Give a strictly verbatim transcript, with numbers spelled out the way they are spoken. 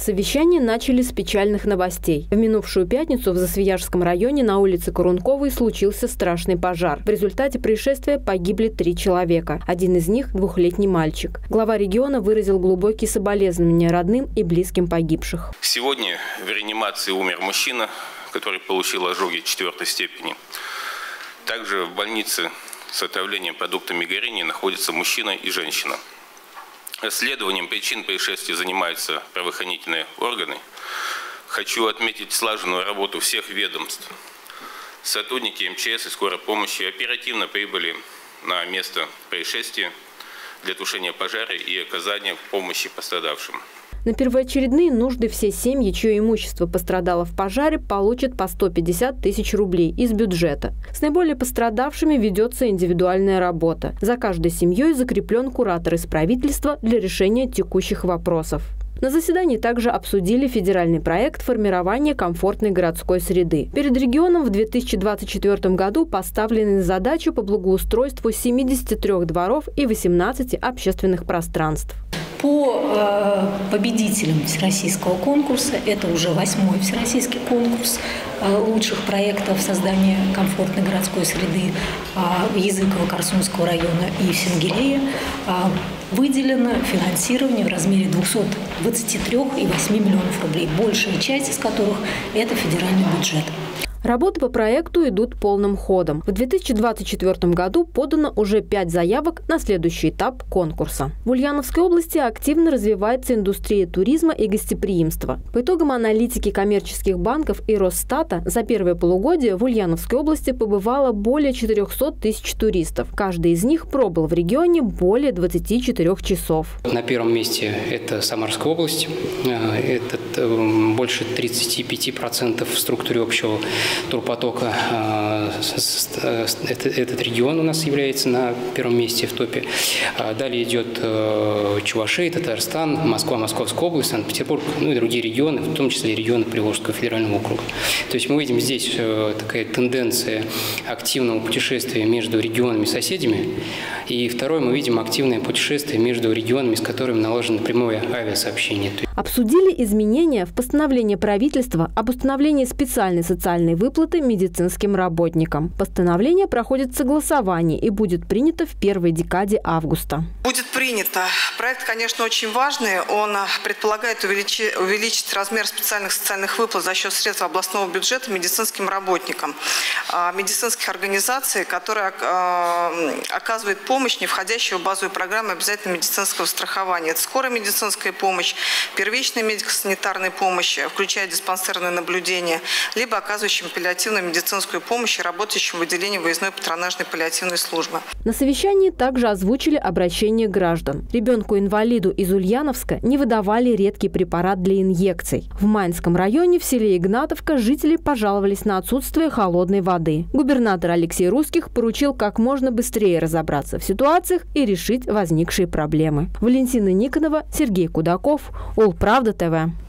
Совещание начали с печальных новостей. В минувшую пятницу в Засвияжском районе на улице Корунковой случился страшный пожар. В результате происшествия погибли три человека. Один из них – двухлетний мальчик. Глава региона выразил глубокие соболезнования родным и близким погибших. Сегодня в реанимации умер мужчина, который получил ожоги четвертой степени. Также в больнице с отравлением продуктами горения находятся мужчина и женщина. Расследованием причин происшествия занимаются правоохранительные органы. Хочу отметить слаженную работу всех ведомств. Сотрудники эм че эс и скорой помощи оперативно прибыли на место происшествия для тушения пожара и оказания помощи пострадавшим. На первоочередные нужды все семьи, чье имущество пострадало в пожаре, получат по сто пятьдесят тысяч рублей из бюджета. С наиболее пострадавшими ведется индивидуальная работа. За каждой семьей закреплен куратор из правительства для решения текущих вопросов. На заседании также обсудили федеральный проект формирования комфортной городской среды. Перед регионом в две тысячи двадцать четвёртом году поставлены задачи по благоустройству семидесяти трёх дворов и восемнадцати общественных пространств. По э, победителям всероссийского конкурса, это уже восьмой всероссийский конкурс э, лучших проектов создания комфортной городской среды э, в Языково-Корсунского района и в Сенгелее, э, выделено финансирование в размере двухсот двадцати трёх и восьми миллионов рублей, большая часть из которых – это федеральный бюджет. Работы по проекту идут полным ходом. В две тысячи двадцать четвёртом году подано уже пять заявок на следующий этап конкурса. В Ульяновской области активно развивается индустрия туризма и гостеприимства. По итогам аналитики коммерческих банков и Росстата за первое полугодие в Ульяновской области побывало более четырёхсот тысяч туристов. Каждый из них пробыл в регионе более двадцати четырёх часов. На первом месте это Самарская область. Это больше тридцати пяти процентов в структуре общего турпотока. Этот регион у нас является на первом месте в топе. Далее идет Чувашия, Татарстан, Москва, Московская область, Санкт-Петербург, ну и другие регионы, в том числе регионы Приволжского федерального округа. То есть мы видим здесь такая тенденция активного путешествия между регионами и соседями. И второе, мы видим активное путешествие между регионами, с которыми наложено прямое авиасообщение. Обсудили изменения в постановлении правительства об установлении специальной социальной выплаты медицинским работникам. Постановление проходит согласование и будет принято в первой декаде августа. Будет принято. Проект, конечно, очень важный. Он предполагает увеличить, увеличить размер специальных социальных выплат за счет средств областного бюджета медицинским работникам, медицинских организаций, которые оказывают помощь, не входящую в базовую программу обязательного медицинского страхования. Это скорая медицинская помощь, первичная медико-санитарная помощь, включая диспансерное наблюдение, либо оказывающим паллиативную медицинскую помощь и работающим в отделении выездной патронажной паллиативной службы. На совещании также озвучили обращение граждан. Ребенку-инвалиду из Ульяновска не выдавали редкий препарат для инъекций. В Майнском районе в селе Игнатовка жители пожаловались на отсутствие холодной воды. Губернатор Алексей Русских поручил как можно быстрее разобраться в ситуациях и решить возникшие проблемы. Валентина Никонова, Сергей Кудаков, Улправда ТВ.